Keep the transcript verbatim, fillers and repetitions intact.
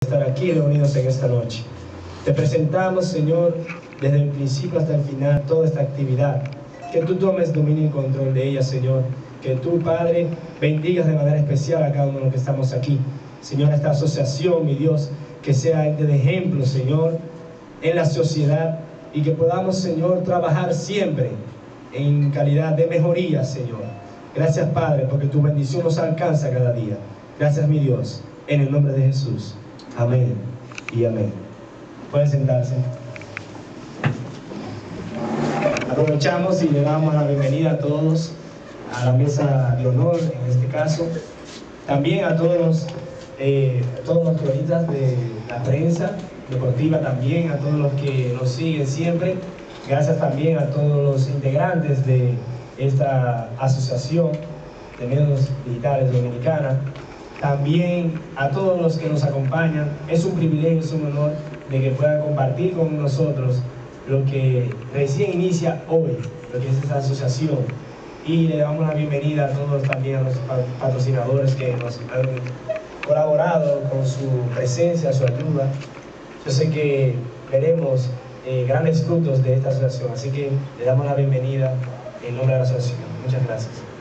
estar aquí reunidos en esta noche. Te presentamos, Señor, desde el principio hasta el final, toda esta actividad. Que tú tomes dominio y control de ella, Señor. Que tú, Padre, bendigas de manera especial a cada uno de los que estamos aquí. Señor, esta asociación, mi Dios, que sea de ejemplo, Señor, en la sociedad, y que podamos, Señor, trabajar siempre en calidad de mejoría, Señor. Gracias, Padre, porque tu bendición nos alcanza cada día. Gracias, mi Dios, en el nombre de Jesús. Amén y amén. Pueden sentarse. Aprovechamos y le damos la bienvenida a todos a la mesa de honor, en este caso. También a todos los, eh, a todos los cronistas de la prensa deportiva, también a todos los que nos siguen siempre. Gracias también a todos los integrantes de esta asociación de medios digitales dominicana. También a todos los que nos acompañan. Es un privilegio, es un honor de que puedan compartir con nosotros lo que recién inicia hoy, lo que es esta asociación. Y le damos la bienvenida a todos también a los patrocinadores que nos han colaborado con su presencia, su ayuda. Yo sé que veremos eh, grandes frutos de esta asociación, así que le damos la bienvenida en nombre de la asociación. Muchas gracias.